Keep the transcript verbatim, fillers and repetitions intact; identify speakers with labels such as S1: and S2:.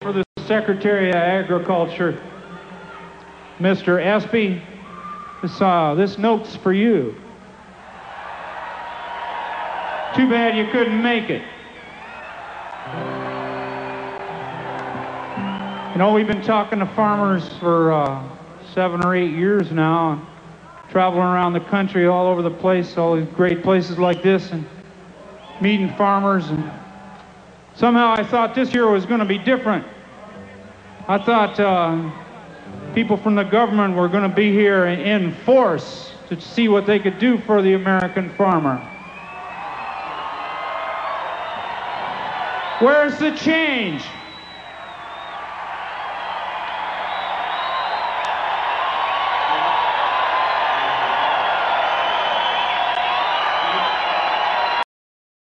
S1: For the Secretary of Agriculture, Mister Espy, this, uh, this note's for you. Too bad you couldn't make it. You know, we've been talking to farmers for uh, seven or eight years now, traveling around the country all over the place, all these great places like this, and meeting farmers. And somehow I thought this year was going to be different. I thought uh, people from the government were going to be here in force to see what they could do for the American farmer. Where's the change?